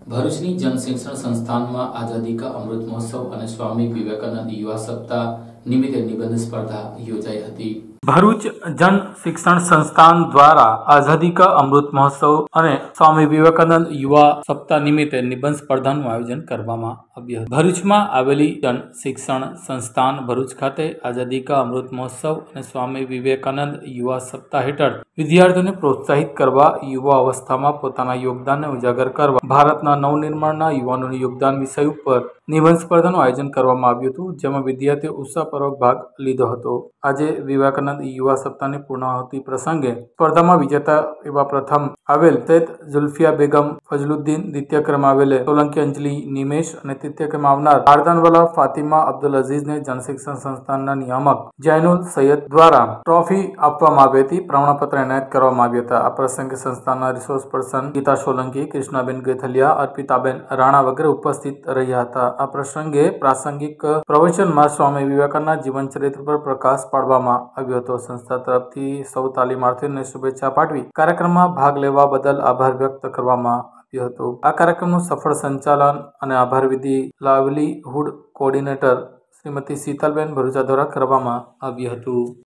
ભરૂચની જનશિક્ષણ સંસ્થાનમાં આઝાદી કા અમૃત મહોત્સવ અને સ્વામી વિવેકાનંદ યુવા સપ્તાહ નિમિત્તે નિબંધ સ્પર્ધા યોજાઈ હતી। ભરૂચ જન શિક્ષણ સંસ્થાન દ્વારા આઝાદી કા અમૃત મહોત્સવ અને સ્વામી વિવેકાનંદ યુવા સપ્તાહ નિમિત્તે નિબંધ સ્પર્ધાનું આયોજન કરવામાં આવ્યું હતું। ભરૂચમાં આવેલી જન શિક્ષણ સંસ્થાન ભરૂચ ખાતે આઝાદી કા અમૃત મહોત્સવ અને સ્વામી વિવેકાનંદ યુવા સપ્તાહ હેઠળ વિદ્યાર્થીઓને પ્રોત્સાહિત કરવા, યુવા અવસ્થામાં પોતાના યોગદાનને ઉજાગર કરવા, ભારતના નવનિર્માણના યુવાનોનું યોગદાન વિષય ઉપર નિબંધ સ્પર્ધાનું આયોજન કરવામાં આવ્યું હતું, જેમાં વિદ્યાર્થીઓ ઉત્સાહપૂર્વક ભાગ લીધો હતો। આજે વિવેકાનંદ યુવા સપ્તાહની પૂર્ણાહુતિ પ્રસંગે સ્પર્ધામાં વિજેતા એવા પ્રથમ આવેલ સૈયદ ઝુલ્ફિયા બેગમ ફજલુદ્દીન, દ્વિતીય ક્રમ આવેલ સોલંકી અંજલિ નિમેશ અને તૃતીય ક્રમ આવનાર આરદાનવાલા ફાતિમા અબ્દુલ અઝીઝને જનશિક્ષણ સંસ્થાનના નિયામક જૈનુલ સૈયદ દ્વારા ટ્રોફી આપવામાં આવી હતી, પ્રમાણપત્ર એનાયત કરવામાં આવ્યા હતા। આ પ્રસંગે સંસ્થાના રિસોર્સ પર્સન ગીતા સોલંકી, કૃષ્ણાબેન ગેથલિયા, અર્પિતાબેન રાણા વગેરે ઉપસ્થિત રહ્યા હતા। આ પ્રસંગે પ્રાસંગિક પ્રવચનમાં સ્વામી વિવેકાનંદના જીવન ચરિત્ર પર પ્રકાશ પાડવામાં આવ્યો હતો। સંસ્થા તરફથી સૌ તાલીમાર્થીઓને શુભેચ્છા પાઠવી કાર્યક્રમમાં ભાગ લેવા બદલ આભાર વ્યક્ત કરવામાં આવ્યો હતો। આ કાર્યક્રમનું સફળ સંચાલન અને આભાર વિધિ લાવલીહુડ કોઓર્ડિનેટર શ્રીમતી શીતલબેન ભરૂચા દ્વારા કરવામાં આવ્યું હતું।